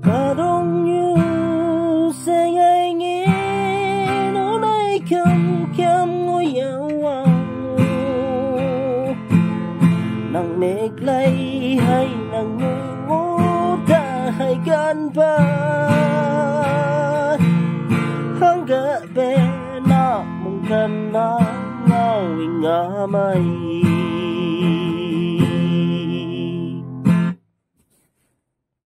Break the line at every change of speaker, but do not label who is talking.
Và đông như sẽ ngày nghĩ nó đây khăm khăm ngôi dạo nang mệt lấy hay nang người ngủ ta hay gan ba hang gỡ bé na mong cần na ngao ngả mây